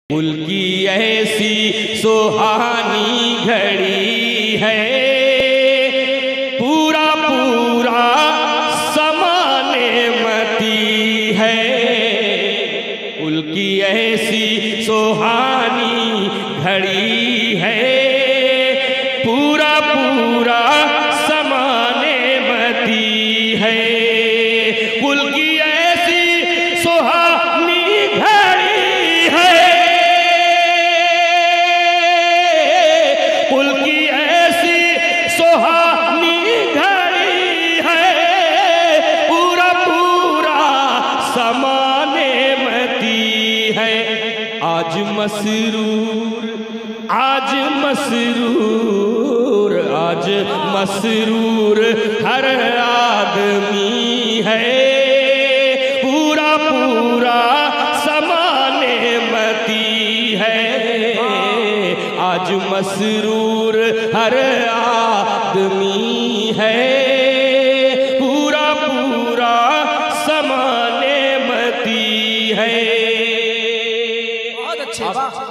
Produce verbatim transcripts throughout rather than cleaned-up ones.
कुल की ऐसी सुहानी घड़ी है, पूरा पूरा समाने मती है। कुल की ऐसी सुहानी घड़ी है, पूरा पूरा समाने मती है। कुल की ऐसी सुहानी घड़ी है, कुल की ऐसी सुहानी घड़ी है, पूरा पूरा समाने मती है। आज मसरूर आज मसरूर आज मसरूर हर आदमी है, पूरा पूरा समाने मती है। आज मसरूर हर आदमी है, पूरा पूरा समाने मती है। बहुत अच्छे बात।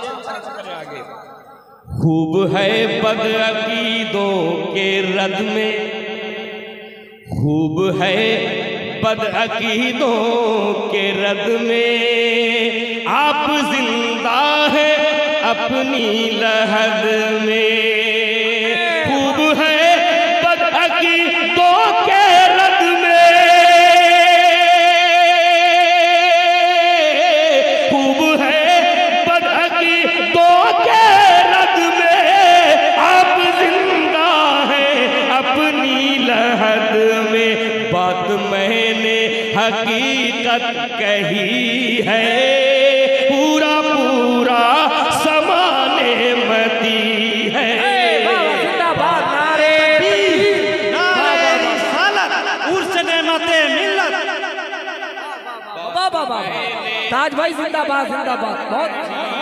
खूब है बदअकीदों के रद में, खूब है बदअकीदों के रद में, आप जिंदा है अपनी लहद में। खूब है बदअकीदों के रद में, खूब है बदअकीदों के रद में, आप जिंदा है अपनी लहद में। बात मैंने हकीकत कही है, पूरा पूरा समाने मती है। जिंदाबाद नारे नारे रिसालत उर्स नेमते मिल्लत। वाह वाह वाह, ताज भाई जिंदाबाद जिंदाबाद। बहुत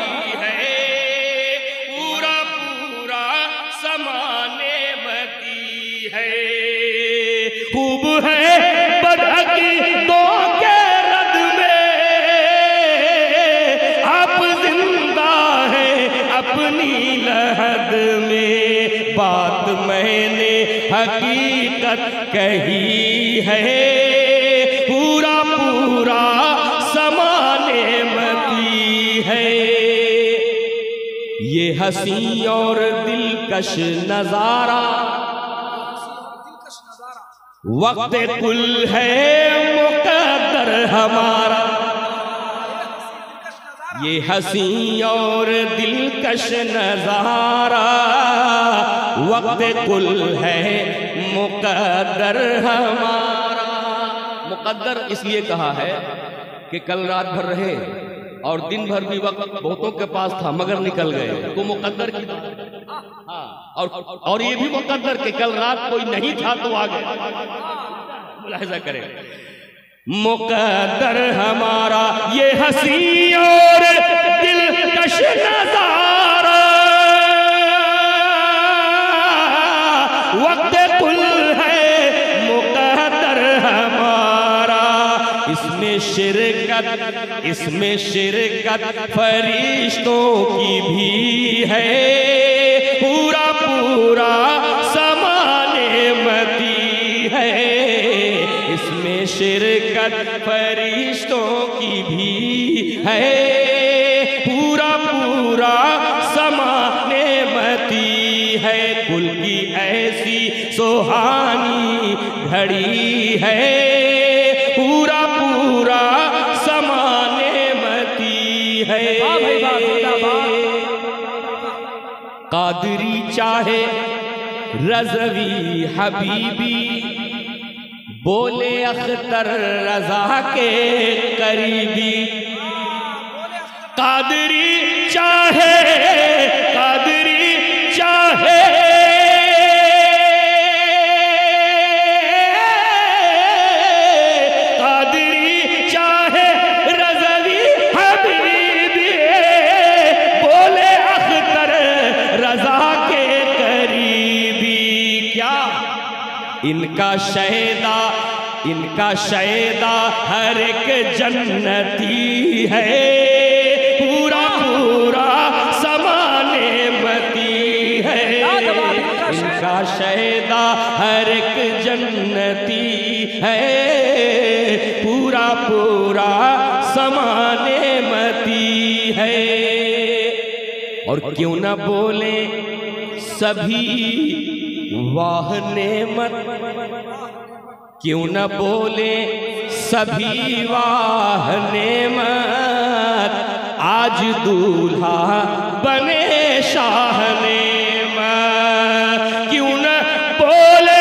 पूरा पूरा समाने मती है। खूब है बदअकीदों के रद में, आप जिंदा है अपनी लहद में। बात मैंने हकीकत कही है, पूरा पूरा समाने मती है। ये हंसी और दिलकश नजारा वक्त कुल है मुकद्दर हमारा। ये हंसी और दिलकश नजारा वक्त कुल है मुकद्दर हमारा। मुकद्दर इसलिए कहा है कि कल रात भर रहे और दिन भर भी वक्त बहुतों के पास था मगर निकल गए, तो मुकद्दर की हाँ, और और ये भी मुकद्दर कि कल रात कोई नहीं था तो आ गए। मुलाहिजा करें, मुकद्दर हमारा ये हंसी और दिलकश नजारा वक्त कुल है मुकद्दर हमारा। इसमें शिरकत इसमें शिरकत फरिश्तों की भी है, पूरा पूरा समाने मती है। इसमें शिरकत फरिश्तों की भी है, पूरा पूरा समाने मती है। कुल की ऐसी सुहानी घड़ी है, पूरा पूरा समाने मती है। कादरी चाहे रज़वी हबीबी, बोले अख्तर रजा के करीबी। कादरी चाहे कादरी चाहे कादरी चाहे रज़वी हबीबी, बोले अख्तर रजा के करीबी। क्या इनका शहदा इनका शैदा हर एक जन्नती है, पूरा पूरा हर एक जन्नती है, पूरा पूरा समाने मती है। और क्यों न बोले सभी वाह नेमत, क्यों न बोले सभी वाह नेमत, आज दूल्हा बने शाह नेमत। क्यों न बोले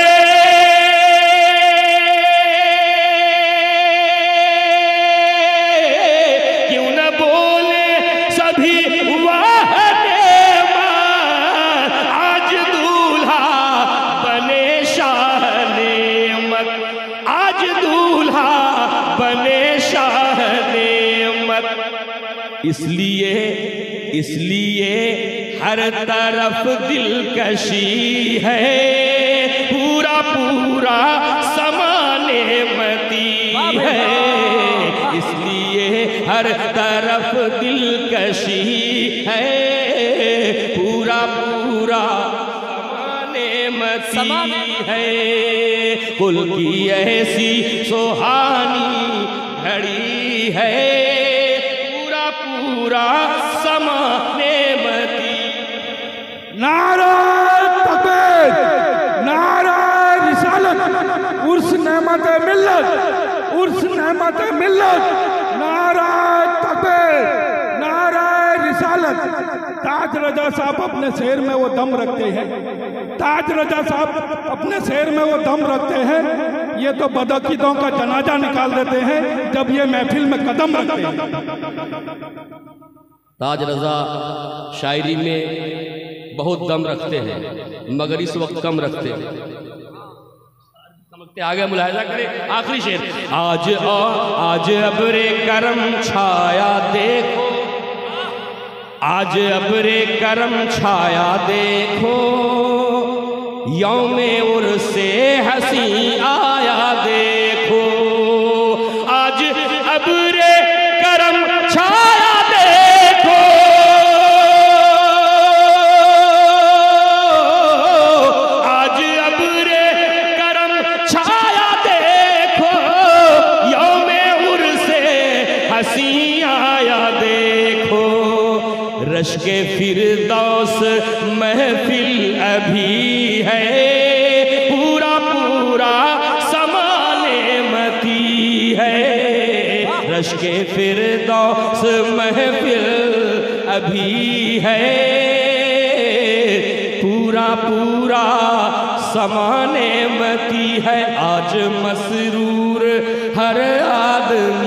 क्यों न बोले सभी वाह नेमत, आज दूल्हा बने शाह नेमत, आज दूल्हा बने शाह नेमत। इसलिए इसलिए हर तरफ दिलकशी है, पूरा पूरा समाने मती है। इसलिए हर तरफ दिलकशी है, पूरा पूरा समाने मती है। कुल की ऐसी सुहानी घड़ी है, पूरा पूरा समाने मती। नारा तकबीर, नारा रिसालत, उर्स नेमत मिल्लत, उर्स नेमत मिल्लत, नारा तकबीर, नारा रिसालत। ताज रजा साहब अपने शेर में वो दम रखते हैं, ताज रजा साहब अपने शेर में वो दम रखते हैं। ये तो बदअकीदों का जनाजा निकाल देते हैं जब ये महफिल में कदम रखते हैं। ताज रजा शायरी में बहुत दम रखते हैं, मगर इस वक्त कम रखते हैं। समझते आगे मुलाहिजा करें आखिरी शेर। आज आ, आज अबरे करम छाया देखो, आज अबरे करम छाया देखो, यौमे उर्से हंसी आया देखो। आज अबरे करम छाया देखो, आज अबरे करम छाया देखो, यौमे उर्से हंसी आया देखो। रश्के फिरदौस महफिल अभी है, पूरा पूरा समाने मती है। रश्के फिरदौस महफिल अभी है, पूरा पूरा समाने मती है। आज मसरूर हर आदमी